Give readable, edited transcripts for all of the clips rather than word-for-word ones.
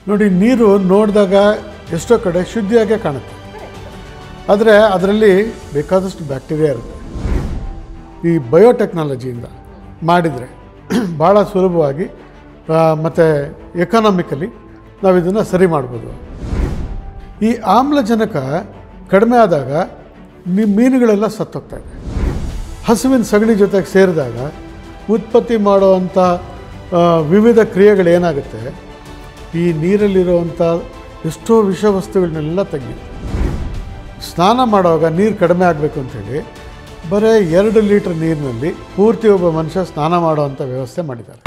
ನೋಡಿ, ನೀರು ನೋಡಿದಾಗ ಎಷ್ಟೋ ಕಡೆ ಶುದ್ಧಿಯಾಗೇ ಕಾಣುತ್ತೆ, ಆದರೆ ಅದರಲ್ಲಿ ಬೇಕಾದಷ್ಟು ಬ್ಯಾಕ್ಟೀರಿಯಾ ಇರುತ್ತೆ. ಈ ಬಯೋಟೆಕ್ನಾಲಜಿಯಿಂದ ಮಾಡಿದರೆ ಭಾಳ ಸುಲಭವಾಗಿ ಮತ್ತು ಎಕಾನಾಮಿಕಲಿ ನಾವು ಇದನ್ನು ಸರಿ ಮಾಡ್ಬೋದು. ಈ ಆಮ್ಲಜನಕ ಕಡಿಮೆ ಆದಾಗ ಮೀನುಗಳೆಲ್ಲ ಸತ್ತೋಗ್ತಾಯಿದೆ. ಹಸುವಿನ ಸಗಣಿ ಜೊತೆಗೆ ಸೇರಿದಾಗ ಉತ್ಪತ್ತಿ ಮಾಡುವಂಥ ವಿವಿಧ ಕ್ರಿಯೆಗಳೇನಾಗುತ್ತೆ, ಈ ನೀರಲ್ಲಿರುವಂಥ ಎಷ್ಟೋ ವಿಷವಸ್ತುಗಳನ್ನೆಲ್ಲ ತೆಗೆಯುತ್ತೆ. ಸ್ನಾನ ಮಾಡುವಾಗ ನೀರು ಕಡಿಮೆ ಆಗಬೇಕು ಅಂಥೇಳಿ ಬರೀ 2 ಲೀಟ್ರ್ ನೀರಿನಲ್ಲಿ ಪೂರ್ತಿ ಒಬ್ಬ ಮನುಷ್ಯ ಸ್ನಾನ ಮಾಡುವಂಥ ವ್ಯವಸ್ಥೆ ಮಾಡಿದ್ದಾರೆ.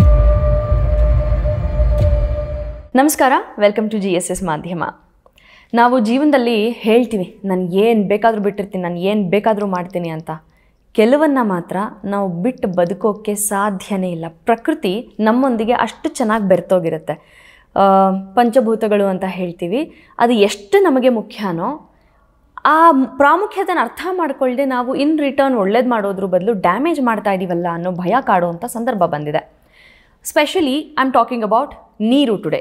ನಮಸ್ಕಾರ, ವೆಲ್ಕಮ್ ಟು GSS ಮಾಧ್ಯಮ. ನಾವು ಜೀವನದಲ್ಲಿ ಹೇಳ್ತೀವಿ, ನಾನು ಏನು ಬೇಕಾದರೂ ಬಿಟ್ಟಿರ್ತೀನಿ, ನಾನು ಏನು ಬೇಕಾದರೂ ಮಾಡ್ತೀನಿ ಅಂತ. ಕೆಲವನ್ನ ಮಾತ್ರ ನಾವು ಬಿಟ್ಟು ಬದುಕೋಕ್ಕೆ ಸಾಧ್ಯನೇ ಇಲ್ಲ. ಪ್ರಕೃತಿ ನಮ್ಮೊಂದಿಗೆ ಅಷ್ಟು ಚೆನ್ನಾಗಿ ಬೆರ್ತೋಗಿರುತ್ತೆ. ಪಂಚಭೂತಗಳು ಅಂತ ಹೇಳ್ತೀವಿ. ಅದು ಎಷ್ಟು ನಮಗೆ ಮುಖ್ಯನೋ ಆ ಪ್ರಾಮುಖ್ಯತೆನ ಅರ್ಥ ಮಾಡ್ಕೊಳ್ಳದೆ ನಾವು ಇನ್ ರಿಟರ್ನ್ ಒಳ್ಳೇದು ಮಾಡೋದ್ರ ಬದಲು ಡ್ಯಾಮೇಜ್ ಮಾಡ್ತಾ ಇದ್ದೀವಲ್ಲ ಅನ್ನೋ ಭಯ ಕಾಡುವಂಥ ಸಂದರ್ಭ ಬಂದಿದೆ. Specially I am talking about neeru today.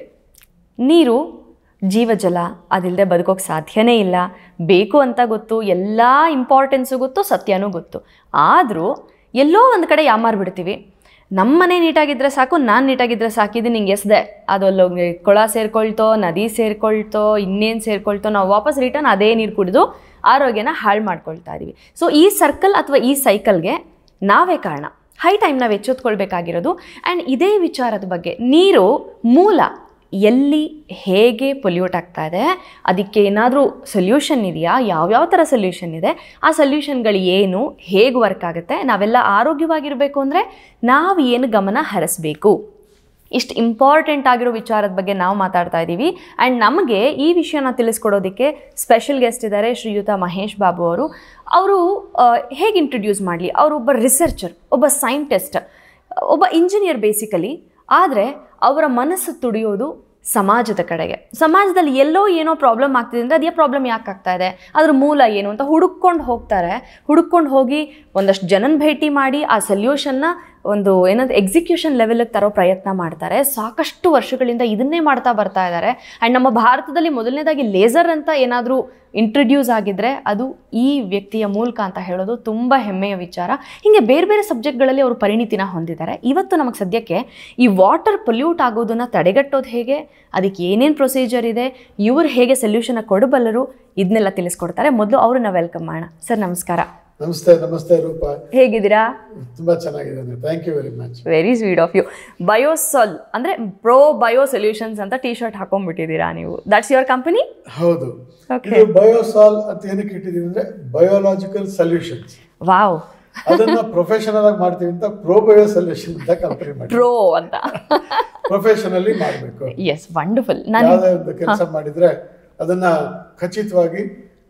ನೀರು ಜೀವಜಲ, ಅದಿಲ್ಲದೆ ಬದುಕೋಕ್ಕೆ ಸಾಧ್ಯನೇ ಇಲ್ಲ. ಬೇಕು ಅಂತ ಗೊತ್ತು, ಎಲ್ಲ ಇಂಪಾರ್ಟೆನ್ಸು ಗೊತ್ತು, ಸತ್ಯನೂ ಗೊತ್ತು. ಆದರೂ ಎಲ್ಲೋ ಒಂದು ಕಡೆ ಯಾಮಾರ್ಬಿಡ್ತೀವಿ. ನಮ್ಮನೆ ನೀಟಾಗಿದ್ದರೆ ಸಾಕು, ನಾನು ನೀಟಾಗಿದ್ದರೆ ಸಾಕಿದ್ದು ನಿಂಗೆ ಎಸ್ದೆ, ಅದಲ್ಲೋಗಿ ಕೊಳ ಸೇರ್ಕೊಳ್ತೋ, ನದಿ ಸೇರ್ಕೊಳ್ತೋ, ಇನ್ನೇನು ಸೇರ್ಕೊಳ್ತೋ, ನಾವು ವಾಪಸ್ ರಿಟರ್ನ್ ಅದೇ ನೀರು ಕುಡಿದು ಆರೋಗ್ಯನ ಹಾಳು ಮಾಡ್ಕೊಳ್ತಾ ಇದ್ದೀವಿ. ಸೊ ಈ ಸರ್ಕಲ್ ಅಥವಾ ಈ ಸೈಕಲ್ಗೆ ನಾವೇ ಕಾರಣ. ಹೈ ಟೈಮ್ ನಾವು ಎಚ್ಚೆತ್ಕೊಳ್ಬೇಕಾಗಿರೋದು. ಆ್ಯಂಡ್ ಇದೇ ವಿಚಾರದ ಬಗ್ಗೆ, ನೀರು ಮೂಲ ಎಲ್ಲಿ ಹೇಗೆ ಪೊಲ್ಯೂಟ್ ಆಗ್ತಾ ಇದೆ, ಅದಕ್ಕೆ ಏನಾದರೂ ಸೊಲ್ಯೂಷನ್ ಇದೆಯಾ, ಯಾವ್ಯಾವ ಥರ ಸೊಲ್ಯೂಷನ್ ಇದೆ, ಆ ಸೊಲ್ಯೂಷನ್ಗಳು ಏನು, ಹೇಗೆ ವರ್ಕ್ ಆಗುತ್ತೆ, ನಾವೆಲ್ಲ ಆರೋಗ್ಯವಾಗಿರಬೇಕು ಅಂದರೆ ನಾವು ಏನು ಗಮನ ಹರಿಸಬೇಕು, ಇಷ್ಟು ಇಂಪಾರ್ಟೆಂಟ್ ಆಗಿರೋ ವಿಚಾರದ ಬಗ್ಗೆ ನಾವು ಮಾತಾಡ್ತಾ ಇದ್ದೀವಿ. ಆ್ಯಂಡ್ ನಮಗೆ ಈ ವಿಷಯನ ತಿಳಿಸ್ಕೊಡೋದಕ್ಕೆ ಸ್ಪೆಷಲ್ ಗೆಸ್ಟ್ ಇದ್ದಾರೆ, ಶ್ರೀಯುತ ಮಹೇಶ್ ಬಾಬು ಅವರು. ಅವರು ಹೇಗೆ ಇಂಟ್ರೊಡ್ಯೂಸ್ ಮಾಡಲಿ, ಅವರು ಒಬ್ಬ ರಿಸರ್ಚರ್, ಒಬ್ಬ ಸೈಂಟಿಸ್ಟ್, ಒಬ್ಬ ಇಂಜಿನಿಯರ್ ಬೇಸಿಕಲಿ. ಆದರೆ ಅವರ ಮನಸ್ಸು ತುಡಿಯೋದು ಸಮಾಜದ ಕಡೆಗೆ. ಸಮಾಜದಲ್ಲಿ ಎಲ್ಲೋ ಏನೋ ಪ್ರಾಬ್ಲಮ್ ಆಗ್ತಿದೆ ಅಂದರೆ ಅದೇ ಪ್ರಾಬ್ಲಮ್ ಯಾಕೆ ಆಗ್ತಾ ಇದೆ, ಅದ್ರ ಮೂಲ ಏನು ಅಂತ ಹುಡುಕೊಂಡು ಹೋಗ್ತಾರೆ. ಹುಡುಕೊಂಡು ಹೋಗಿ ಒಂದಷ್ಟು ಜನನ ಭೇಟಿ ಮಾಡಿ ಆ ಸೊಲ್ಯೂಷನ್ನ ಒಂದು ಏನಂದ್ರೆ ಎಕ್ಸಿಕ್ಯೂಷನ್ ಲೆವೆಲ್ಗೆ ತರೋ ಪ್ರಯತ್ನ ಮಾಡ್ತಾರೆ. ಸಾಕಷ್ಟು ವರ್ಷಗಳಿಂದ ಇದನ್ನೇ ಮಾಡ್ತಾ ಬರ್ತಾ ಇದ್ದಾರೆ. ಆ್ಯಂಡ್ ನಮ್ಮ ಭಾರತದಲ್ಲಿ ಮೊದಲನೇದಾಗಿ ಲೇಸರ್ ಅಂತ ಏನಾದರೂ ಇಂಟ್ರೊಡ್ಯೂಸ್ ಆಗಿದ್ದರೆ ಅದು ಈ ವ್ಯಕ್ತಿಯ ಮೂಲಕ ಅಂತ ಹೇಳೋದು ತುಂಬ ಹೆಮ್ಮೆಯ ವಿಚಾರ. ಹೀಗೆ ಬೇರೆ ಬೇರೆ ಸಬ್ಜೆಕ್ಟ್ಗಳಲ್ಲಿ ಅವರು ಪರಿಣಿತಿನ ಹೊಂದಿದ್ದಾರೆ. ಇವತ್ತು ನಮಗೆ ಸದ್ಯಕ್ಕೆ ಈ ವಾಟರ್ ಪೊಲ್ಯೂಟ್ ಆಗೋದನ್ನು ತಡೆಗಟ್ಟೋದು ಹೇಗೆ, ಅದಕ್ಕೆ ಏನೇನು ಪ್ರೊಸೀಜರ್ ಇದೆ, ಇವರು ಹೇಗೆ ಸೊಲ್ಯೂಷನ್ ಕೊಡಬಲ್ಲರು, ಇದನ್ನೆಲ್ಲ ತಿಳಿಸ್ಕೊಡ್ತಾರೆ. ಮೊದಲು ಅವ್ರನ್ನ ವೆಲ್ಕಮ್ ಮಾಡೋಣ. ಸರ್ ನಮಸ್ಕಾರ. ನಮಸ್ತೆ. ನಮಸ್ತೆ ರೂಪಾ, ಹೇಗಿದ್ದೀರಾ? ತುಂಬಾ ಚೆನ್ನಾಗಿದ್ದೇನೆ, thank you very much. Very sweet of you. Biosol ಅಂದರೆ ಪ್ರೋ ಬಯೋ ಸೊಲ್ಯೂಷನ್ಸ್ ಅಂತ ಟಿ ಶರ್ಟ್ ಹಾಕೊಂಡ್ಬಿಟ್ಟಿದ್ದೀರಾ ನೀವು. That's your company? ಹೌದು. ಇದು ಬಯೋಸಾಲ್ ಅಂತ ಏನಕ್ಕೆ ಇಟ್ಟಿದ್ದೀವಿ ಅಂದರೆ ಬಯೋಲಾಜಿಕಲ್ ಸೊಲ್ಯೂಷನ್ಸ್. ವಾವ್. ಅದನ್ನ ಪ್ರೊಫೆಷನಲ್ ಆಗಿ ಮಾಡ್ತೀವಿ ಅಂತ ಪ್ರೋ ಬಯೋ ಸೊಲ್ಯೂಷನ್ ಅಂತ ಕಂಪನಿ ಮಾಡಿ, ಪ್ರೋ ಅಂತ ಪ್ರೊಫೆಷನಲಿ ಮಾಡಬೇಕು. Yes, wonderful. ಯಾವುದೇ ಒಂದು ಕೆಲಸ ಮಾಡಿದ್ರೆ ಅದನ್ನ ಖಚಿತವಾಗಿ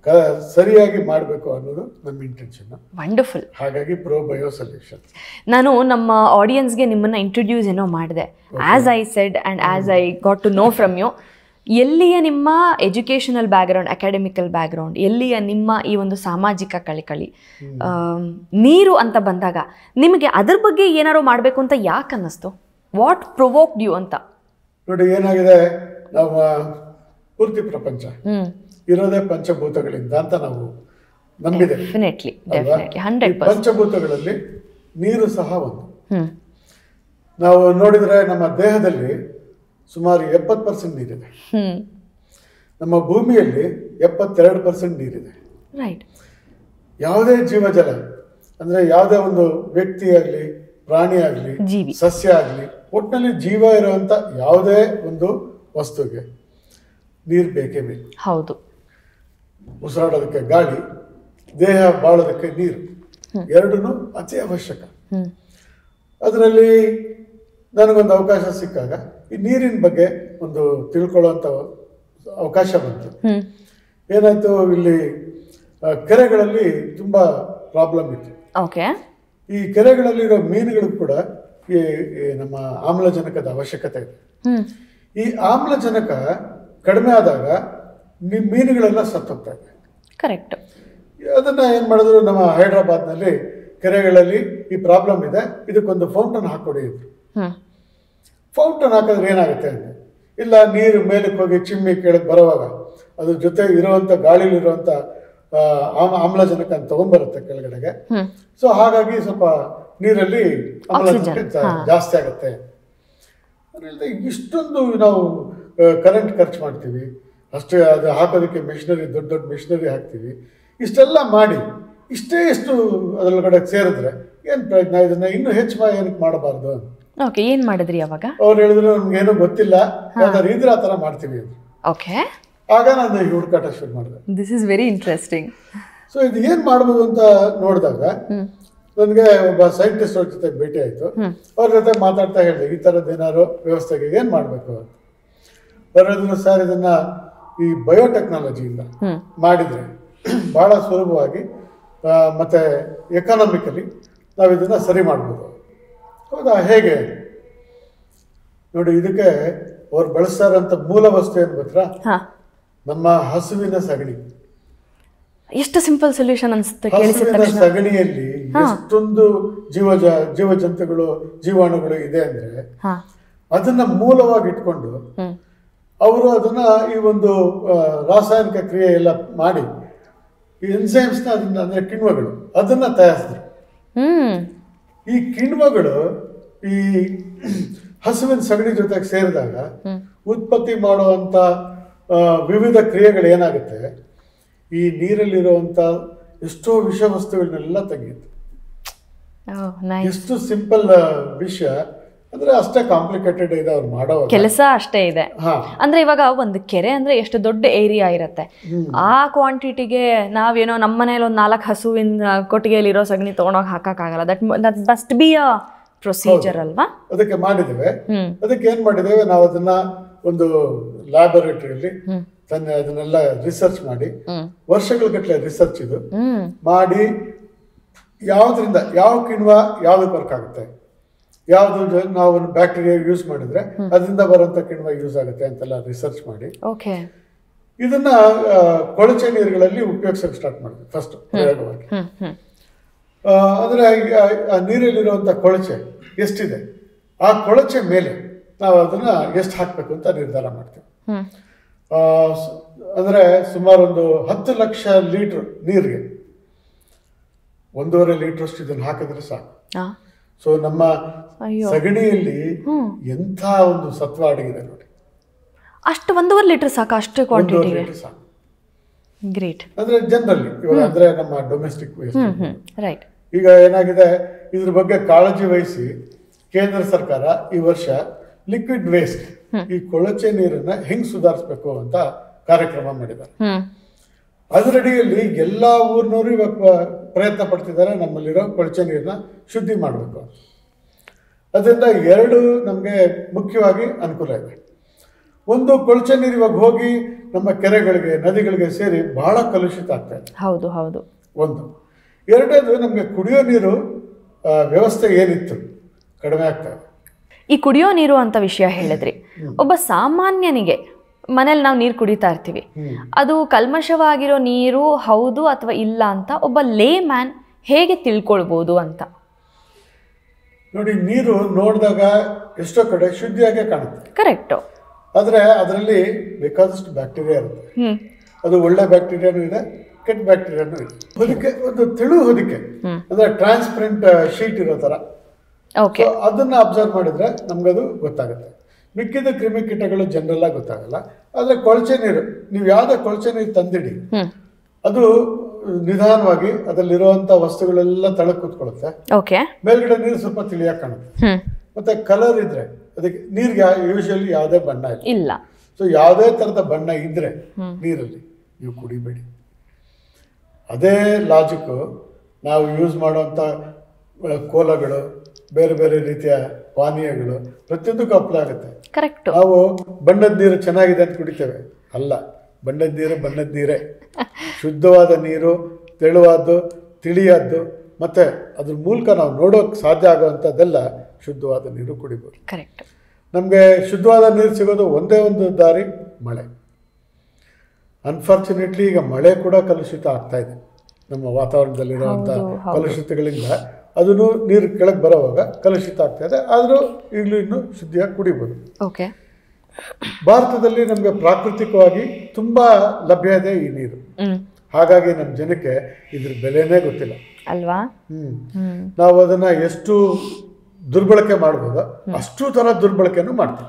ಸರಿಯಾಗಿ ಮಾಡಬೇಕು ಅನ್ನೋದು ನಮ್ಮ ಇಂಟೆನ್ಷನ್. ವಂಡರ್ಫುಲ್. ಹಾಗಾಗಿ ಪ್ರೋ ಬಯೋ ಸೊಲ್ಯೂಷನ್. ನಾನು ನಮ್ಮ ಆಡಿಯನ್ಸ್ಗೆ ನಿಮ್ಮನ್ನು ಇಂಟ್ರೊಡ್ಯೂಸ್ ಏನೋ ಮಾಡಿದೆ. As I said and as I got to know from you, ಎಲ್ಲಿಯ ನಿಮ್ಮ ಎಜುಕೇಷನಲ್ ಬ್ಯಾಕ್ಗ್ರೌಂಡ್, ಅಕಾಡೆಮಿಕಲ್ ಬ್ಯಾಕ್ಗ್ರೌಂಡ್, ಎಲ್ಲಿಯ ನಿಮ್ಮ ಈ ಒಂದು ಸಾಮಾಜಿಕ ಕಳಕಳಿ, ನೀರು ಅಂತ ಬಂದಾಗ ನಿಮಗೆ ಅದ್ರ ಬಗ್ಗೆ ಏನಾರು ಮಾಡಬೇಕು ಅಂತ ಯಾಕೆ ಅನ್ನಿಸ್ತು? ವಾಟ್ ಪ್ರೊವೋಕ್ಡ್ ಯು ಅಂತ? ನೋಡಿ, ಏನಾಗಿದೆ, ನಮ್ಮ ಪೂರ್ತಿ ಪ್ರಪಂಚ ಇರೋದೇ ಪಂಚಭೂತಗಳಿಂದ ಅಂತ ನಾವು ನಂಬಿದೆ. ಪಂಚಭೂತಗಳಲ್ಲಿ ನೀರು ಸಹ ಒಂದು. ನಾವು ನೋಡಿದ್ರೆ ನಮ್ಮ ದೇಹದಲ್ಲಿ ಸುಮಾರು 70% ನೀರಿದೆ. ನಮ್ಮ ಭೂಮಿಯಲ್ಲಿ 72% ನೀರಿದೆ. ರೈಟ್. ಯಾವುದೇ ಜೀವಜಲ ಅಂದ್ರೆ ಯಾವುದೇ ಒಂದು ವ್ಯಕ್ತಿ ಆಗಲಿ, ಪ್ರಾಣಿ ಆಗಲಿ, ಸಸ್ಯ ಆಗಲಿ, ಒಟ್ಟಿನಲ್ಲಿ ಜೀವ ಇರುವಂತ ಯಾವುದೇ ಒಂದು ವಸ್ತುಗೆ ನೀರು ಬೇಕೇ ಬೇಕು. ಹೌದು. ಉಸಿರಾಡೋದಕ್ಕೆ ಗಾಳಿ, ದೇಹ ಬಾಳೋದಕ್ಕೆ ನೀರು, ಎರಡೂ ಅತಿ ಅವಶ್ಯಕ. ಅದರಲ್ಲಿ ನನಗೊಂದು ಅವಕಾಶ ಸಿಕ್ಕಾಗ ಈ ನೀರಿನ ಬಗ್ಗೆ ಒಂದು ತಿಳ್ಕೊಳ್ಳೋಂಥ ಅವಕಾಶ ಬಂತು. ಏನಾಯ್ತು, ಇಲ್ಲಿ ಕೆರೆಗಳಲ್ಲಿ ತುಂಬಾ ಪ್ರಾಬ್ಲಮ್ ಇತ್ತು. ಈ ಕೆರೆಗಳಲ್ಲಿರೋ ಮೀನುಗಳು ಕೂಡ ಈ ನಮ್ಮ ಆಮ್ಲಜನಕದ ಅವಶ್ಯಕತೆ ಇದೆ. ಈ ಆಮ್ಲಜನಕ ಕಡಿಮೆ ಆದಾಗ ಮೀನುಗಳೆಲ್ಲ ಸತ್ತೋಗ್ತಾ ಇದೆ. ಕರೆಕ್ಟ್. ಅದನ್ನ ಏನ್ ಮಾಡಿದ್ರು, ನಮ್ಮ ಹೈದ್ರಾಬಾದ್ನಲ್ಲಿ ಕೆರೆಗಳಲ್ಲಿ ಈ ಪ್ರಾಬ್ಲಮ್ ಇದೆ, ಇದಕ್ಕೊಂದು ಫೌಂಟನ್ ಹಾಕೊಡಿ ಇದ್ರು. ಫೌಂಟನ್ ಹಾಕಿದ್ರೆ ಏನಾಗುತ್ತೆ ಅಂದರೆ ಇಲ್ಲ ನೀರು ಮೇಲಕ್ಕೆ ಹೋಗಿ ಚಿಮ್ಮಿ ಕೆಳಗೆ ಬರುವಾಗ ಅದ್ರ ಜೊತೆ ಇರುವಂಥ ಗಾಳಿಲಿರುವಂಥ ಆಮ್ಲಜನಕ ತಗೊಂಡ್ಬರುತ್ತೆ ಕೆಳಗಡೆಗೆ. ಸೊ ಹಾಗಾಗಿ ಸ್ವಲ್ಪ ನೀರಲ್ಲಿ ಆಮ್ಲಜನಕ ಜಾಸ್ತಿ ಆಗುತ್ತೆ. ಇಷ್ಟೊಂದು ನಾವು ಕರೆಂಟ್ ಖರ್ಚು ಮಾಡ್ತೀವಿ, ಅಷ್ಟೇ ಅದು ಹಾಕೋದಕ್ಕೆ ಮಿಷನರಿ, ದೊಡ್ಡ ದೊಡ್ಡ ಮಿಷನರಿ ಹಾಕ್ತೀವಿ. ಇಷ್ಟೆಲ್ಲ ಮಾಡಿ ಎಷ್ಟು ಅದರೊಳಗಡೆ ಸೇರಿದ್ರೆ ಏನು ಪ್ರಯೋಜನ? ಇದನ್ನ ಇನ್ನೂ ಹೆಚ್ಚು ಏನಕ್ಕೆ ಮಾಡಬಾರ್ದು? ಓಕೆ, ಏನು ಮಾಡಿದ್ರಿ ಅವಾಗ? ಅವ್ರು ಹೇಳಿದ್ರು ನಮ್ಗೇನು ಗೊತ್ತಿಲ್ಲ, ಯಾವ್ದಾರು ಇದ್ರೆ ಆ ಥರ ಮಾಡ್ತೀವಿ ಅಂತ. ಓಕೆ, ಆಗ ನಾನು ಈ ಹುಡುಕಾಟ ಶುರು ಮಾಡಿದೆ. This is very interesting. So ಇದು ಏನು ಮಾಡ್ಬೋದು ಅಂತ ನೋಡಿದಾಗ ನನಗೆ ಒಬ್ಬ ಸೈಂಟಿಸ್ಟ್ ಅವ್ರ ಜೊತೆ ಭೇಟಿ ಆಯಿತು. ಅವ್ರ ಜೊತೆ ಮಾತಾಡ್ತಾ ಹೇಳಿದೆ, ಈ ಥರದ್ದು ಏನಾದ್ರು ವ್ಯವಸ್ಥೆಗೆ ಏನು ಮಾಡಬೇಕು ಅಂತ. ಬರೋದನ್ನು ಸರ್ ಇದನ್ನ ಈ ಬಯೋಟೆಕ್ನಾಲಜಿಯಿಂದ ಮಾಡಿದರೆ ಭಾಳ ಸುಲಭವಾಗಿ ಮತ್ತು ಎಕಾನಮಿಕಲಿ ನಾವು ಇದನ್ನು ಸರಿ ಮಾಡ್ಬೋದು. ಹೌದಾ, ಹೇಗೆ ನೋಡಿ, ಇದಕ್ಕೆ ಅವ್ರು ಬಳಸ್ತಾರಂತ ಮೂಲ ವಸ್ತು ಏನು ಗೊತ್ತಾ? ನಮ್ಮ ಹಸುವಿನ ಸಗಣಿ. ಎಷ್ಟು ಸಿಂಪಲ್ ಸೊಲ್ಯೂಷನ್ ಅನ್ಸುತ್ತೆ. ಹಸುವಿನ ಸಗಣಿಯಲ್ಲಿ ಎಷ್ಟೊಂದು ಜೀವಜಂತುಗಳು, ಜೀವಾಣುಗಳು ಇದೆ ಅಂದ್ರೆ ಅದನ್ನ ಮೂಲವಾಗಿ ಇಟ್ಕೊಂಡು ಅವರು ಅದನ್ನ ಈ ಒಂದು ರಾಸಾಯನಿಕ ಕ್ರಿಯೆ ಎಲ್ಲ ಮಾಡಿ ಎನ್ಸೈಮ್ಸ್ನ ಅದನ್ನ, ಅಂದ್ರೆ ಕಿಣ್ವಗಳು, ಅದನ್ನ ತಯಾರಿಸಿದ್ರು. ಈ ಕಿಣ್ವಗಳು ಈ ಹಸುವಿನ ಸಗಣಿ ಜೊತೆಗೆ ಸೇರಿದಾಗ ಉತ್ಪತ್ತಿ ಮಾಡುವಂತ ವಿವಿಧ ಕ್ರಿಯೆಗಳು ಏನಾಗುತ್ತೆ, ಈ ನೀರಲ್ಲಿರುವಂತ ಎಷ್ಟೋ ವಿಷವಸ್ತುಗಳನ್ನೆಲ್ಲ ತೆಗೆಯುತ್ತೆ. ಎಷ್ಟು ಸಿಂಪಲ್ ವಿಷಯ ಅಂದ್ರೆ ಅಷ್ಟೇ ಕಾಂಪ್ಲಿಕೇಟೆಡ್ ಇದೆ ಅವ್ರು ಮಾಡೋ ಕೆಲಸ, ಅಷ್ಟೇ ಇದೆ. ಅಂದ್ರೆ ಇವಾಗ ಒಂದು ಕೆರೆ ಅಂದ್ರೆ ಎಷ್ಟು ದೊಡ್ಡ ಏರಿಯಾ ಇರುತ್ತೆ, ಆ ಕ್ವಾಂಟಿಟಿಗೆ ನಾವೇನೋ ನಮ್ಮ ಮನೇಲಿ ಒಂದು 4 ಹಸುವಿನ ಕೊಟ್ಟಿಗೆಯಲ್ಲಿರೋ ಸಗಣಿ ತಗೊಂಡೋಗಿ ಹಾಕಕ್ಕಾಗಲ್ಲ. That must be a procedure ಅಲ್ವಾ? ಅದಕ್ಕೆ ಮಾಡಿದ್ದೇವೆ. ಅದಕ್ಕೆ ಏನ್ ಮಾಡಿದ್ದೇವೆ, ನಾವು ಅದನ್ನ ಒಂದು ಲ್ಯಾಬೊರೇಟರಿಯಲ್ಲಿ ಅದನ್ನೆಲ್ಲ ರಿಸರ್ಚ್ ಮಾಡಿ, ವರ್ಷಗಳ ಗಟ್ಟಲೆ ರಿಸರ್ಚ್ ಇದು ಮಾಡಿ, ಯಾವ್ದ್ರಿಂದ ಯಾವ ಕಿಣ್ವ ಯಾವ್ದಕ್ಕೆ ವರ್ಕ್ ಆಗುತ್ತೆ, ಯಾವ್ದು ನಾವು ಬ್ಯಾಕ್ಟೀರಿಯಾ ಯೂಸ್ ಮಾಡಿದ್ರೆ ಅದರಿಂದ ಬರುವಂತ ಕಿಣ್ವ ಯೂಸ್ ಆಗುತ್ತೆ ಅಂತೆಲ್ಲ ರಿಸರ್ಚ್ ಮಾಡಿ ಇದನ್ನ ಕೊಳಚೆ ನೀರುಗಳಲ್ಲಿ ಉಪಯೋಗಿಸಕ್ಕೆ ಸ್ಟಾರ್ಟ್ ಮಾಡಿದ್ವಿ ಫಸ್ಟ್ ಪ್ರಯೋಗವಾಗಿ. ಅಂದ್ರೆ ಆ ನೀರಲ್ಲಿರುವಂತ ಕೊಳಚೆ ಎಷ್ಟಿದೆ, ಆ ಕೊಳಚೆ ಮೇಲೆ ನಾವು ಅದನ್ನ ಎಷ್ಟು ಹಾಕ್ಬೇಕು ಅಂತ ನಿರ್ಧಾರ ಮಾಡ್ತೀವಿ. ಅಂದ್ರೆ ಸುಮಾರು ಒಂದು 10 ಲಕ್ಷ ಲೀಟರ್ ನೀರಿಗೆ 1.5 ಲೀಟರ್ ಅಷ್ಟು ಇದನ್ನ ಹಾಕಿದ್ರೆ ಸಾಕು. ಸೊ ನಮ್ಮ ಸಗಣಿಯಲ್ಲಿ ಎಂಥ ಒಂದು ಸತ್ವ ಅಡಗಿದೆ ನೋಡಿ. ಅಷ್ಟು 1.5 ಲೀಟರ್ ಸಾಕು, ಅಷ್ಟು ಕ್ವಾಂಟಿಟಿ ಸಾಕು. ಗ್ರೇಟ್. ಅಂದ್ರೆ ಜನರಲಿ ಇವಾಗ ಅಂದ್ರೆ ನಮ್ಮ ಡೊಮೆಸ್ಟಿಕ್ ವೇಸ್ಟ್. ರೈಟ್. ಈಗ ಏನಾಗಿದೆ, ಇದ್ರ ಬಗ್ಗೆ ಕಾಳಜಿ ವಹಿಸಿ ಕೇಂದ್ರ ಸರ್ಕಾರ ಈ ವರ್ಷ ಲಿಕ್ವಿಡ್ ವೇಸ್ಟ್, ಈ ಕೊಳಚೆ ನೀರನ್ನ ಹೆಂಗ್ ಸುಧಾರಿಸ್ಬೇಕು ಅಂತ ಕಾರ್ಯಕ್ರಮ ಮಾಡಿದ್ದಾರೆ. ಅದರಡಿಯಲ್ಲಿ ಎಲ್ಲಾ ಊರಿನವರು ಇವಾಗ ಪ್ರಯತ್ನ ಪಡ್ತಿದ್ದಾರೆ ನಮ್ಮಲ್ಲಿರೋ ಕೊಳಚೆ ನೀರನ್ನ ಶುದ್ಧಿ ಮಾಡಬೇಕು. ಅದರಿಂದ 2 ನಮಗೆ ಮುಖ್ಯವಾಗಿ ಅನುಕೂಲ ಇದೆ. ಒಂದು, ಕೊಳಚೆ ನೀರು ಇವಾಗ ಹೋಗಿ ನಮ್ಮ ಕೆರೆಗಳಿಗೆ, ನದಿಗಳಿಗೆ ಸೇರಿ ಬಹಳ ಕಲುಷಿತ ಆಗ್ತಾ ಇದೆ. ಹೌದು ಹೌದು. ಒಂದು. 2ನೇದು, ನಮಗೆ ಕುಡಿಯೋ ನೀರು ವ್ಯವಸ್ಥೆ ಏನಿತ್ತು ಕಡಿಮೆ ಆಗ್ತಾ ಇದೆ. ಈ ಕುಡಿಯೋ ನೀರು ಅಂತ ವಿಷಯ ಹೇಳಿದ್ರಿ, ಒಬ್ಬ ಸಾಮಾನ್ಯನಿಗೆ ಮನೇಲಿ ನಾವು ನೀರು ಕುಡಿತಾ ಇರ್ತೀವಿ, ಅದು ಕಲ್ಮಶವಾಗಿರೋ ನೀರು ಹೌದು ಅಥವಾ ಇಲ್ಲ ಅಂತ ಒಬ್ಬ ಲೇ ಮ್ಯಾನ್ ಹೇಗೆ ತಿಳ್ಕೊಳ್ಬೋದು ಅಂತ? ನೋಡಿ, ನೀರು ನೋಡಿದಾಗ ಎಷ್ಟೋ ಕಡೆ ಶುದ್ಧಿಯಾಗೆ ಕಾಣುತ್ತೆ, ಕರೆಕ್ಟ್. ಆದ್ರೆ ಅದರಲ್ಲಿ ಬೇಕಾದಷ್ಟು ಬ್ಯಾಕ್ಟೀರಿಯಾ ಇರುತ್ತೆ. ಅದು ಒಳ್ಳೆ ಬ್ಯಾಕ್ಟೀರಿಯಾನು ಇದೆ, ಕೆಟ್ಟ ಬ್ಯಾಕ್ಟೀರಿಯಾನು ಇದೆ. ಹೊದಿಕೆ, ಒಂದು ತೆಳು ಹೊದಿಕೆ, ಅಂದ್ರೆ ಟ್ರಾನ್ಸ್ಪರೆಂಟ್ ಶೀಟ್ ಇರೋ ತರ, ಅದನ್ನ ಅಬ್ಸರ್ವ್ ಮಾಡಿದ್ರೆ ನಮ್ಗದು ಗೊತ್ತಾಗುತ್ತೆ. ಮಿಕ್ಕಿದ ಕ್ರಿಮಿಕೀಟಗಳು ಜನರಲ್ ಆಗಿ ಗೊತ್ತಾಗಲ್ಲ. ಆದ್ರೆ ಕೊಳಚೆ ನೀರು, ನೀವು ಯಾವ್ದೇ ಕೊಳಚೆ ನೀರು ತಂದಿಡಿ, ಅದು ನಿಧಾನವಾಗಿ ಅದರಲ್ಲಿರುವಂತ ವಸ್ತುಗಳೆಲ್ಲ ತಳಕ್ ಕೂತ್ಕೊಳ್ಳುತ್ತೆ. ಮೇಲ್ಗಡೆ ನೀರು ಸ್ವಲ್ಪ ತಿಳಿಯಾಗಿ ಕಾಣುತ್ತೆ. ಮತ್ತೆ ಕಲರ್ ಇದ್ರೆ ಅದಕ್ಕೆ ನೀರ್ಗೆ ಯೂಶಲಿ ಯಾವುದೇ ಬಣ್ಣ ಇಲ್ಲ. ಸೊ ಯಾವುದೇ ತರದ ಬಣ್ಣ ಇದ್ರೆ ನೀರಲ್ಲಿ ನೀವು ಕುಡಿಬೇಡಿ. ಅದೇ ಲಾಜಿಕ್ ನಾವು ಯೂಸ್ ಮಾಡುವಂತ ಕೋಲಗಳು, ಬೇರೆ ಬೇರೆ ರೀತಿಯ ಪಾನೀಯಗಳು ಪ್ರತಿಯೊಂದಕ್ಕೂ ಅಪ್ಲೈ ಆಗುತ್ತೆ. ಕರೆಕ್ಟ್. ನಾವು ಬಣ್ಣದ ನೀರು ಚೆನ್ನಾಗಿದೆ ಅಂತ ಕುಡಿತೇವೆ, ಅಲ್ಲ. ಬಣ್ಣದ ನೀರು ಬಣ್ಣದ ನೀರೇ. ಶುದ್ಧವಾದ ನೀರು, ತೆಳುವಾದ್ದು, ತಿಳಿಯಾದ್ದು, ಮತ್ತೆ ಅದ್ರ ಮೂಲಕ ನಾವು ನೋಡೋಕೆ ಸಾಧ್ಯ ಆಗುವಂಥದ್ದೆಲ್ಲ ಶುದ್ಧವಾದ ನೀರು ಕುಡಿಬೋದು. ಕರೆಕ್ಟ್. ನಮಗೆ ಶುದ್ಧವಾದ ನೀರು ಸಿಗೋದು ಒಂದೇ ಒಂದು ದಾರಿ, ಮಳೆ. ಅನ್ಫಾರ್ಚುನೇಟ್ಲಿ ಈಗ ಮಳೆ ಕೂಡ ಕಲುಷಿತ ಆಗ್ತಾ ಇದೆ. ನಮ್ಮ ವಾತಾವರಣದಲ್ಲಿರುವಂಥ ಕಲುಷಿತಗಳಿಂದ ಅದನ್ನು ನೀರು ಕೆಳಗೆ ಬರೋವಾಗ ಕಲುಷಿತ ಆಗ್ತಾ ಇದೆ. ಆದರೂ ಈಗಲೂ ಇನ್ನೂ ಶುದ್ಧಿಯಾಗಿ ಕುಡಿಬೋದು. ಓಕೆ. ಭಾರತದಲ್ಲಿ ನಮಗೆ ಪ್ರಾಕೃತಿಕವಾಗಿ ತುಂಬ ಲಭ್ಯ ಇದೆ ಈ ನೀರು. ಹಾಗಾಗಿ ನಮ್ಮ ಜನಕ್ಕೆ ಇದ್ರ ಬೆಲೆನೇ ಗೊತ್ತಿಲ್ಲ ಅಲ್ವಾ. ನಾವು ಅದನ್ನು ಎಷ್ಟು ದುರ್ಬಳಕೆ ಮಾಡ್ಬೋದೋ ಅಷ್ಟು ಥರ ದುರ್ಬಳಕೆನೂ ಮಾಡ್ತೀವಿ.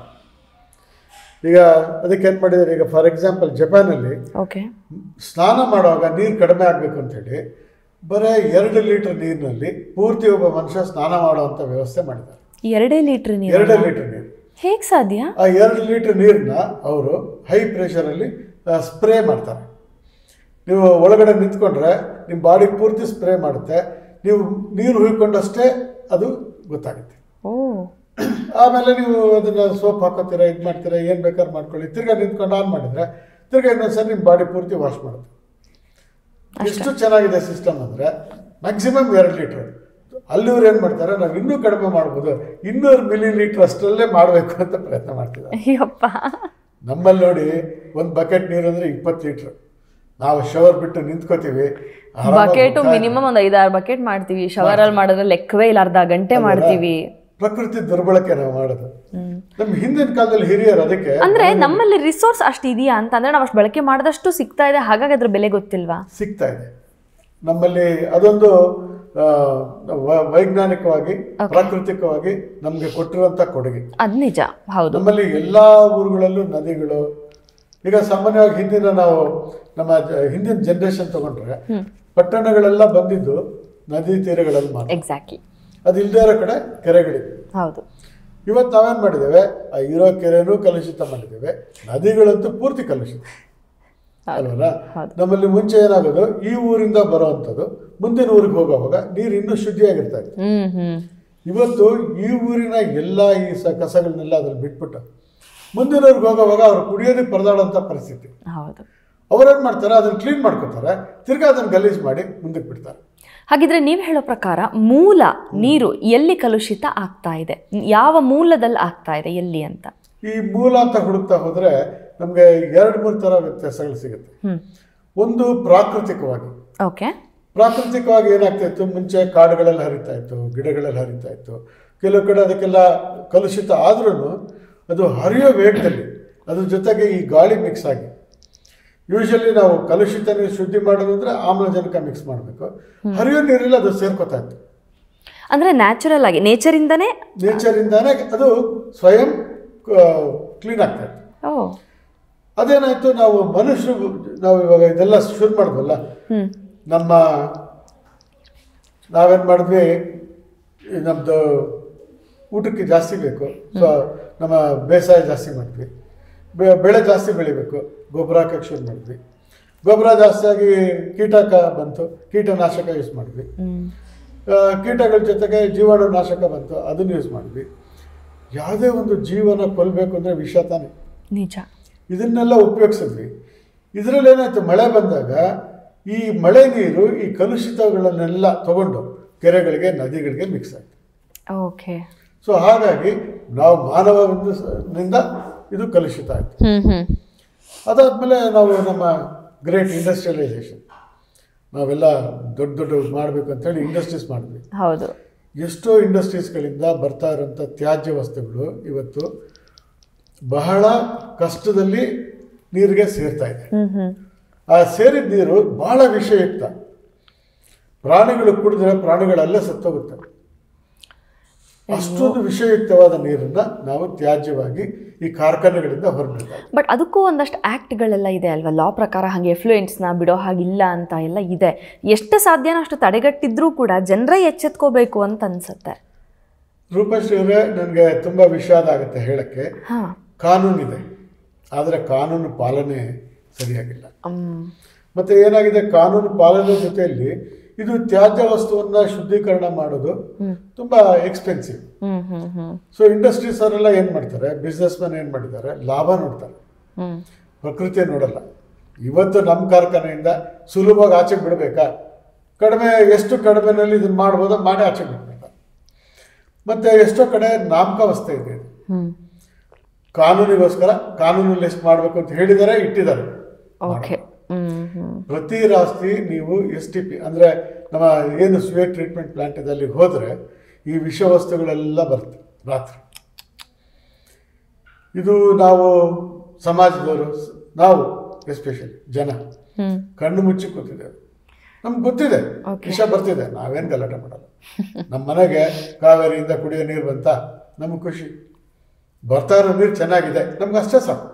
ಈಗ ಅದಕ್ಕೆ ಏನು ಮಾಡಿದ್ದಾರೆ, ಈಗ ಫಾರ್ ಎಕ್ಸಾಂಪಲ್ ಜಪಾನಲ್ಲಿ ಸ್ನಾನ ಮಾಡುವಾಗ ನೀರು ಕಡಿಮೆ ಆಗಬೇಕು ಅಂತೇಳಿ ಬರೀ 2 ಲೀಟರ್ ನೀರಿನಲ್ಲಿ ಪೂರ್ತಿ ಒಬ್ಬ ಮನುಷ್ಯ ಸ್ನಾನ ಮಾಡುವಂಥ ವ್ಯವಸ್ಥೆ ಮಾಡಿದ್ದಾರೆ. 2 ಲೀಟರ್ ನೀರು? 2 ಲೀಟರ್ ನೀರು ಹೇಗೆ ಸಾಧ್ಯ? ಆ 2 ಲೀಟರ್ ನೀರನ್ನ ಅವರು ಹೈ ಪ್ರೆಷರಲ್ಲಿ ಸ್ಪ್ರೇ ಮಾಡ್ತಾರೆ. ನೀವು ಒಳಗಡೆ ನಿಂತ್ಕೊಂಡ್ರೆ ನಿಮ್ಮ ಬಾಡಿ ಪೂರ್ತಿ ಸ್ಪ್ರೇ ಮಾಡುತ್ತೆ. ನೀವು ನೀರು ಹುಯ್ಕೊಂಡಷ್ಟೇ ಅದು ಗೊತ್ತಾಗುತ್ತೆ. ಆಮೇಲೆ ನೀವು ಅದನ್ನು ಸೋಪ್ ಹಾಕೋತೀರಾ, ಇದು ಮಾಡ್ತೀರಾ, ಏನು ಬೇಕಾದ್ರೂ ಮಾಡ್ಕೊಳ್ಳಿ. ತಿರ್ಗಾ ನಿಂತ್ಕೊಂಡು ಆನ್ ಮಾಡಿದರೆ ತಿರ್ಗಾ ಇನ್ನೊಂದ್ಸರಿ ನಿಮ್ಮ ಬಾಡಿ ಪೂರ್ತಿ ವಾಶ್ ಮಾಡುತ್ತೆ. ಎಷ್ಟು ಚೆನ್ನಾಗಿದೆ ಸಿಸ್ಟಮ್ ಅಂದರೆ ಮ್ಯಾಕ್ಸಿಮಮ್ 2 ಲೀಟರ್. ಅಲ್ಲಿವ್ರು ಏನು ಮಾಡ್ತಾರೆ, ನಾವು ಇನ್ನೂ ಕಡಿಮೆ ಮಾಡ್ಬೋದು, 200 ಮಿಲಿ ಲೀಟರ್ ಅಷ್ಟರಲ್ಲೇ ಮಾಡಬೇಕು ಅಂತ ಪ್ರಯತ್ನ ಮಾಡ್ತಿದ್ದಾರೆ. ನಮ್ಮಲ್ಲಿ ನೋಡಿ ಒಂದು ಬಕೆಟ್ ನೀರು ಅಂದರೆ 20 ಲೀಟ್ರ್. ನಾವು ಶವರ್ ಬಿಟ್ಟು ನಿಂತ್ಕೋತೀವಿ, ಬಕೆಟು ಮಿನಿಮಮ್ ಒಂದು 5-6 ಬಕೆಟ್ ಮಾಡ್ತೀವಿ. ಶವರಲ್ಲಿ ಮಾಡಿದ್ರೆ ಲೆಕ್ಕವೇ ಇಲ್ಲ, ಅರ್ಧ ಗಂಟೆ ಮಾಡ್ತೀವಿ. ಪ್ರಕೃತಿ ದುರ್ಬಳಕೆ ನಾವು ಮಾಡೋದು. ನಮ್ಮ ಹಿಂದಿನ ಕಾಲದಲ್ಲಿ ಹಿರಿಯರು ಅದಕ್ಕೆ ಅಂದ್ರೆ ನಮ್ಮಲ್ಲಿ ರಿಸೋರ್ಸ್ ಅಷ್ಟು ಇದೆಯಾ ಅಂತಂದ್ರೆ ನಾವು ಅಷ್ಟು ಬಳಕೆ ಮಾಡಿದಷ್ಟು ಸಿಗ್ತಾ ಇದೆ, ಹಾಗಾಗಿ ಅದ್ರ ಬೆಲೆ ಗೊತ್ತಿಲ್ವಾ? ಸಿಗ್ತಾ ಇದೆ ನಮ್ಮಲ್ಲಿ. ಅದೊಂದು ವೈಜ್ಞಾನಿಕವಾಗಿ ಪ್ರಾಕೃತಿಕವಾಗಿ ನಮ್ಗೆ ಕೊಟ್ಟಿರುವಂತ ಕೊಡುಗೆ. ಅದ್ ನಿಜ, ಹೌದು. ನಮ್ಮಲ್ಲಿ ಎಲ್ಲಾ ಊರುಗಳಲ್ಲೂ ನದಿಗಳು. ಈಗ ಸಾಮಾನ್ಯವಾಗಿ ನಾವು ನಮ್ಮ ಹಿಂದಿನ ಜನರೇಷನ್ ತಗೊಂಡ್ರೆ ಪಟ್ಟಣಗಳೆಲ್ಲ ಬಂದಿದ್ದು ನದಿ ತೀರಗಳಲ್ಲಿ ಮಾತ್ರ. ಎಕ್ಸಾಕ್ಟ್ಲಿ. ಅದು ಇಲ್ಲದೇ ಇರೋ ಕಡೆ ಕೆರೆಗಳಿವೆ. ಹೌದು. ಇವತ್ತು ನಾವೇನು ಮಾಡಿದ್ದೇವೆ, ಆ ಇರೋ ಕೆರೆನೂ ಕಲುಷಿತ ಮಾಡಿದ್ದೇವೆ, ನದಿಗಳಂತೂ ಪೂರ್ತಿ ಕಲುಷಿತ ಅಲ್ವಲ್ಲ. ನಮ್ಮಲ್ಲಿ ಮುಂಚೆ ಏನಾಗೋದು, ಈ ಊರಿಂದ ಬರೋವಂಥದ್ದು ಮುಂದಿನ ಊರಿಗೆ ಹೋಗುವಾಗ ನೀರು ಇನ್ನೂ ಶುದ್ಧಿಯಾಗಿರ್ತಾ ಇತ್ತು. ಇವತ್ತು ಈ ಊರಿನ ಎಲ್ಲ ಈ ಕಸಗಳನ್ನೆಲ್ಲ ಅದ್ರಲ್ಲಿ ಬಿಟ್ಬಿಟ್ಟು ಮುಂದಿನವ್ರಿಗೆ ಹೋಗುವಾಗ ಅವ್ರು ಕುಡಿಯೋದಕ್ಕೆ ಪರದಾಡೋಂಥ ಪರಿಸ್ಥಿತಿ. ಹೌದು. ಅವ್ರೇನು ಮಾಡ್ತಾರೆ, ಅದನ್ನು ಕ್ಲೀನ್ ಮಾಡ್ಕೋತಾರೆ, ತಿರ್ಗಾ ಅದನ್ನು ಗಲೀಜು ಮಾಡಿ ಮುಂದಕ್ಕೆ ಬಿಡ್ತಾರೆ. ಹಾಗಿದ್ರೆ ನೀವು ಹೇಳೋ ಪ್ರಕಾರ ಮೂಲ ನೀರು ಎಲ್ಲಿ ಕಲುಷಿತ ಆಗ್ತಾ ಇದೆ, ಯಾವ ಮೂಲದಲ್ಲಿ ಆಗ್ತಾ ಇದೆ, ಎಲ್ಲಿ ಅಂತ? ಈ ಮೂಲ ಅಂತ ಹುಡುಕ್ತಾ ಹೋದರೆ ನಮಗೆ 2-3 ಥರ ವ್ಯತ್ಯಾಸಗಳು ಸಿಗುತ್ತೆ. ಒಂದು ಪ್ರಾಕೃತಿಕವಾಗಿ. ಪ್ರಾಕೃತಿಕವಾಗಿ ಏನಾಗ್ತಾ ಇತ್ತು, ಮುಂಚೆ ಕಾಡುಗಳಲ್ಲಿ ಹರಿತಾ ಇತ್ತು, ಗಿಡಗಳಲ್ಲಿ ಹರಿತಾ ಇತ್ತು. ಕೆಲವು ಕಡೆ ಅದಕ್ಕೆಲ್ಲ ಕಲುಷಿತ ಆದ್ರೂ ಅದು ಹರಿಯೋ ವೇಗದಲ್ಲಿ ಅದ್ರ ಜೊತೆಗೆ ಈ ಗಾಳಿ ಮಿಕ್ಸ್ ಆಗಿ, ಯೂಶಲಿ ನಾವು ಕಲುಷಿತ ನೀರು ಶುದ್ಧಿ ಮಾಡೋದಂದ್ರೆ ಆಮ್ಲಜನಕ ಮಿಕ್ಸ್ ಮಾಡಬೇಕು. ಹರಿಯೋ ನೀರಲ್ಲಿ ಅದು ಸೇರ್ಕೋತಾ ಇತ್ತು. ಅಂದರೆ ನ್ಯಾಚುರಲ್ ಆಗಿ ನೇಚರಿಂದಾನೇ ಅದು ಸ್ವಯಂ ಕ್ಲೀನ್ ಆಗ್ತಾ ಇತ್ತು. ಅದೇನಾಯ್ತು, ನಾವು ಮನುಷ್ಯರು ನಾವು ಇವಾಗ ಇದೆಲ್ಲ ಶುರು ಮಾಡಿದ್ವಲ್ಲ, ನಾವೇನು ಮಾಡಿದ್ವಿ, ನಮ್ಮದು ಊಟಕ್ಕೆ ಜಾಸ್ತಿ ಬೇಕು, ಸೊ ನಮ್ಮ ಬೇಸಾಯ ಜಾಸ್ತಿ ಮಾಡಿದ್ವಿ, ಬೆಳೆ ಜಾಸ್ತಿ ಬೆಳಿಬೇಕು, ಗೊಬ್ಬರ ಹಾಕಕ್ಕೆ ಶುರು ಮಾಡಿದ್ವಿ. ಗೊಬ್ಬರ ಜಾಸ್ತಿ ಆಗಿ ಬಂತು, ಕೀಟನಾಶಕ ಯೂಸ್ ಮಾಡಿದ್ವಿ. ಕೀಟಗಳ ಜೊತೆಗೆ ಜೀವಾಣು ನಾಶಕ ಬಂತು, ಅದನ್ನು ಯೂಸ್ ಮಾಡಿದ್ವಿ. ಯಾವುದೇ ಒಂದು ಜೀವನ ಕೊಲ್ಲಬೇಕು ಅಂದರೆ ವಿಷ ತಾನೆ, ನಿಜ. ಇದನ್ನೆಲ್ಲ ಉಪಯೋಗಿಸಿದ್ವಿ. ಇದರಲ್ಲಿ ಏನಾಯ್ತು, ಮಳೆ ಬಂದಾಗ ಈ ಮಳೆ ನೀರು ಈ ಕಲುಷಿತಗಳನ್ನೆಲ್ಲ ತಗೊಂಡು ಕೆರೆಗಳಿಗೆ ನದಿಗಳಿಗೆ ಮಿಕ್ಸ್ ಆಯ್ತು. ಓಕೆ. ಸೊ ಹಾಗಾಗಿ ನಾವು ಮಾನವನಿಂದ ಇದು ಕಲುಷಿತ ಆಯಿತು. ಅದಾದಮೇಲೆ ನಾವು ನಮ್ಮ ಗ್ರೇಟ್ ಇಂಡಸ್ಟ್ರಿಯಲೈಸೇಷನ್, ನಾವೆಲ್ಲ ದೊಡ್ಡ ಮಾಡಬೇಕು ಅಂತೇಳಿ ಇಂಡಸ್ಟ್ರೀಸ್ ಮಾಡಿದ್ವಿ. ಹೌದು. ಎಷ್ಟೋ ಇಂಡಸ್ಟ್ರೀಸ್ಗಳಿಂದ ಬರ್ತಾ ಇರೋಂಥ ತ್ಯಾಜ್ಯ ವಸ್ತುಗಳು ಇವತ್ತು ಬಹಳ ಕಷ್ಟದಲ್ಲಿ ನೀರಿಗೆ ಸೇರ್ತಾ ಇದೆ. ಆ ಸೇರಿದ ನೀರು ಬಹಳ ವಿಷಯುಕ್ತ. ಪ್ರಾಣಿಗಳು ಕುಡಿದ್ರೆ ಪ್ರಾಣಿಗಳಲ್ಲೇ ಸತ್ತೋಗುತ್ತೆ. ಅಷ್ಟೊಂದು ವಿಷಯುಕ್ತವಾದ ನೀರನ್ನ ನಾವು ತ್ಯಾಜ್ಯವಾಗಿ ಈ ಕಾರ್ಖಾನೆಗಳಿಂದ ಹೊರಬಿಡ್ತಾರೆ. ಬಟ್ ಅದಕ್ಕೂ ಒಂದಷ್ಟು ಆ್ಯಕ್ಟ್ಗಳೆಲ್ಲ ಇದೆ ಅಲ್ವಾ, ಲಾ ಪ್ರಕಾರ ಹಾಗೆ ಎಫ್ಲುಯೆಂಟ್ಸ್ನ ಬಿಡೋ ಹಾಗಿಲ್ಲ ಅಂತ ಎಲ್ಲ ಇದೆ. ಎಷ್ಟು ಸಾಧ್ಯನೋ ಅಷ್ಟು ತಡೆಗಟ್ಟಿದ್ರೂ ಕೂಡ ಜನರೇ ಎಚ್ಚೆತ್ಕೋಬೇಕು ಅಂತ ಅನ್ಸುತ್ತೆ. ರೂಪಶ್ರೀ ಅವರೇ, ನನಗೆ ತುಂಬ ವಿಷಾದ ಆಗುತ್ತೆ ಹೇಳಕ್ಕೆ. ಕಾನೂನಿದೆ, ಆದರೆ ಕಾನೂನು ಪಾಲನೆ ಸರಿಯಾಗಿಲ್ಲ. ಮತ್ತು ಏನಾಗಿದೆ, ಕಾನೂನು ಪಾಲನೆ ಜೊತೆಯಲ್ಲಿ ಇದು ತ್ಯಾಜ್ಯ ವಸ್ತುವನ್ನ ಶುದ್ಧೀಕರಣ ಮಾಡೋದು ತುಂಬಾ ಎಕ್ಸ್ಪೆನ್ಸಿವ್. ಸೊ ಇಂಡಸ್ಟ್ರೀಸ್ ಅವರೆಲ್ಲ ಏನ್ ಮಾಡ್ತಾರೆ, ಬಿಸ್ನೆಸ್ ಮ್ಯಾನ್ ಏನ್ ಮಾಡಿದ್ದಾರೆ, ಲಾಭ ನೋಡ್ತಾರೆ, ಪ್ರಕೃತಿ ನೋಡಲ್ಲ. ಇವತ್ತು ನಮ್ಮ ಕಾರ್ಖಾನೆಯಿಂದ ಸುಲಭವಾಗಿ ಆಚೆಗೆ ಬಿಡಬೇಕಾ, ಎಷ್ಟು ಕಡಿಮೆನಲ್ಲಿ ಇದನ್ನ ಮಾಡ್ಬೋದೋ ಮಾಡಿ ಆಚೆಗೆ ಬಿಡ್ಬೇಕಾ. ಮತ್ತೆ ಎಷ್ಟೋ ಕಡೆ ನಾಮಕಾವಸ್ಥೆ ಇದೆ, ಕಾನೂನಿಗೋಸ್ಕರ ಕಾನೂನಲ್ಲಿ ಎಷ್ಟು ಮಾಡಬೇಕು ಅಂತ ಹೇಳಿದ್ದಾರೆ, ಇಟ್ಟಿದ್ದಾರೆ. ಪ್ರತಿ ರಾತ್ರಿ ನೀವು STP ಅಂದರೆ ನಮ್ಮ ಏನು ಸ್ವೇಟ್ ಟ್ರೀಟ್ಮೆಂಟ್ ಪ್ಲಾಂಟ್ ಇದೆ ಅಲ್ಲಿಗೆ ಹೋದರೆ ಈ ವಿಷ ವಸ್ತುಗಳೆಲ್ಲ ಬರುತ್ತೆ ರಾತ್ರಿ. ಇದು ನಾವು ಸಮಾಜದವರು, ನಾವು ಎಸ್ಪೆಷಲಿ ಜನ ಕಣ್ಣು ಮುಚ್ಚಿ ಕೂತಿದ್ದೇವೆ. ನಮ್ಗೆ ಗೊತ್ತಿದೆ ವಿಷ ಬರ್ತಿದೆ, ನಾವೇನು ಗಲಾಟೆ ಮಾಡಲ್ಲ. ನಮ್ಮ ಮನೆಗೆ ಕಾವೇರಿಯಿಂದ ಕುಡಿಯೋ ನೀರು ಬಂತ, ನಮಗೆ ಖುಷಿ. ಬರ್ತಾ ಇರೋ ನೀರು ಚೆನ್ನಾಗಿದೆ, ನಮ್ಗೆ ಅಷ್ಟೇ ಸಾಕು.